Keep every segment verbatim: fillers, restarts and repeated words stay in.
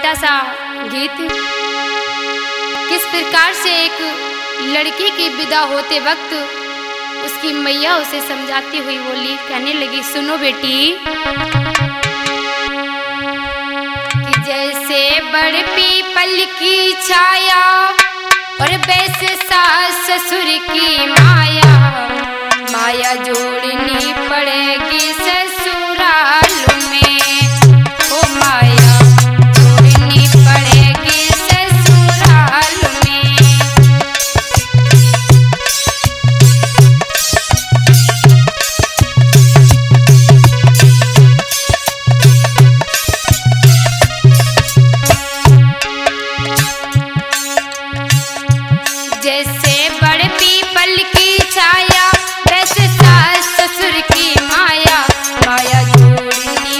छोटा सा गीत। किस प्रकार से एक लड़की की विदा होते वक्त उसकी मैया उसे समझाती हुई बोली, कहने लगी, सुनो बेटी, कि जैसे बड़ पीपल की छाया और वैसे सास ससुर की माया, माया जोड़नी पड़ेगी ससुराल में, ओ माया जोड़नी पड़ेगी ससुराल में। जैसे बड़ पीपल की छाया वैसे सास ससुर की माया, माया जोड़नी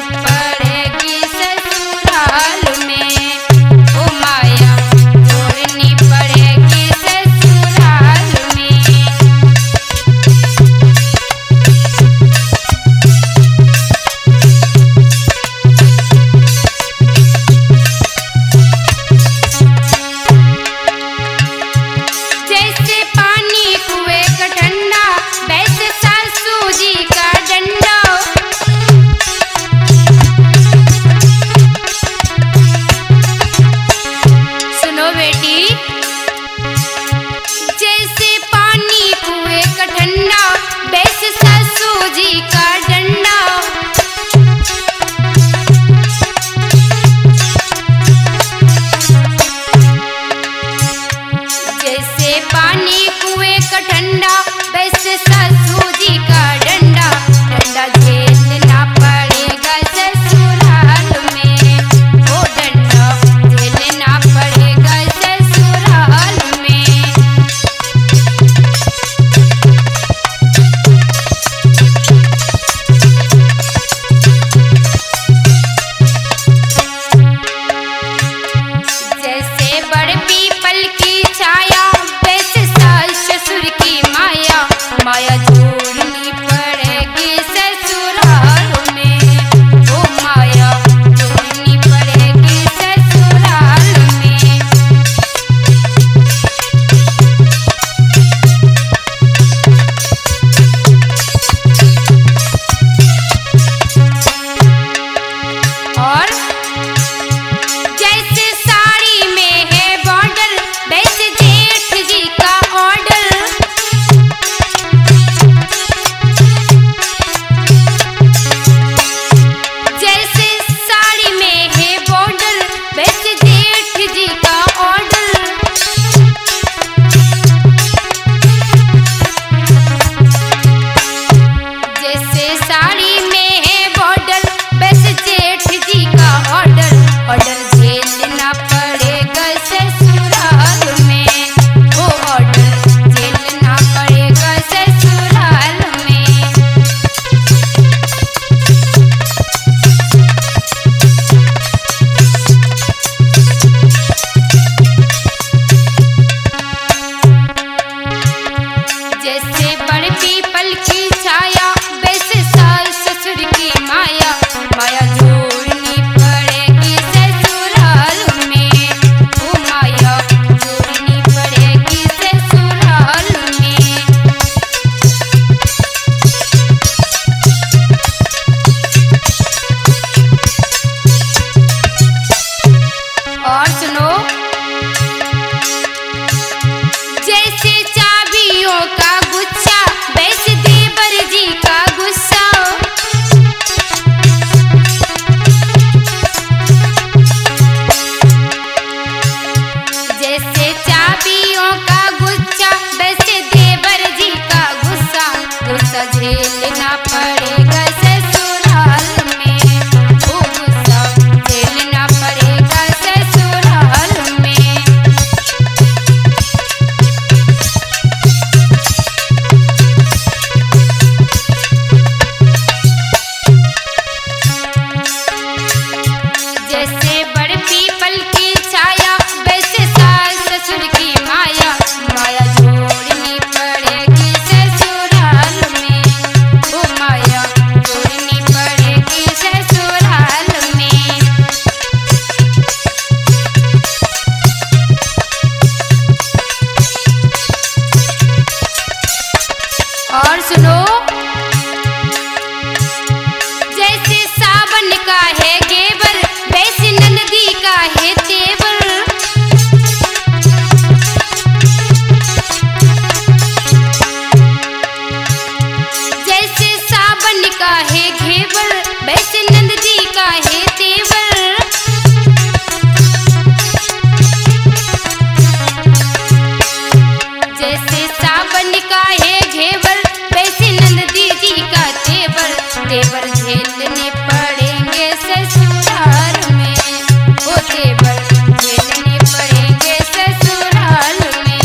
तेवर झेलने पड़ेंगे ससुराल में, ओ तेवर झेलने पड़ेंगे ससुराल में।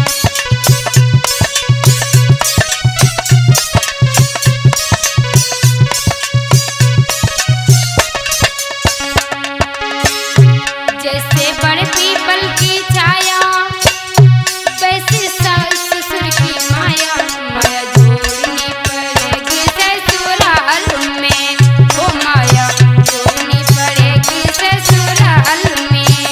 जैसे बड़े पीपल की छाया वैसे सास ससुर की माया, माया जोड़नी पड़ेगी ससुराल में, ओ माया जोड़नी पड़ेगी ससुराल में।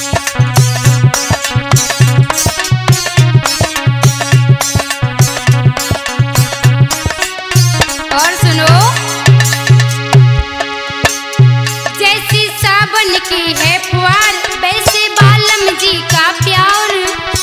और सुनो, जैसी सावन की है फुहार वैसे बालम जी का प्यार,